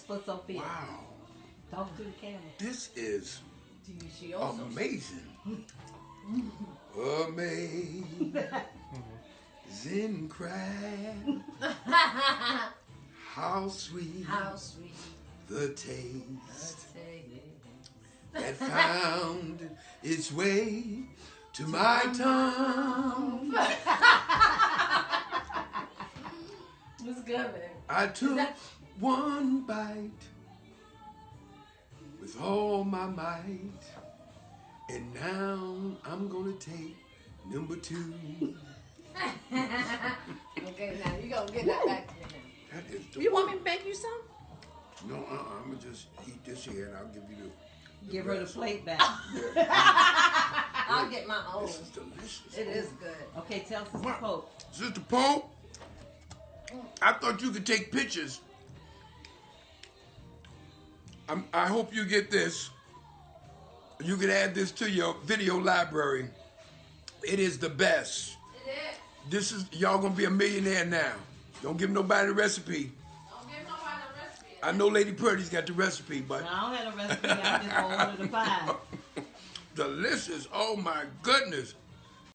for Sophia. Wow. Talk to the camera. This is She also amazing. Amazing crab. How sweet. How sweet the taste the taste. that found its way to my tongue. What's good, man? I took one bite with all my might, and now I'm gonna take number 2. Okay, now you gonna get that back to me now. That is You want me to make you some? No, I'm gonna just eat this here, and I'll give you the Give her the rest. plate back. I'll get my own. This is delicious. It is good. Okay, tell Sister What? Pope. Sister Pope, I thought you could take pictures. I hope you get this. You can add this to your video library. It is the best. It is. This is, y'all gonna be a millionaire now. Don't give nobody the recipe. Don't give nobody the recipe. I know Lady Purdy's got the recipe, but I don't have a recipe. I just ordered the 5. delicious. Oh my goodness.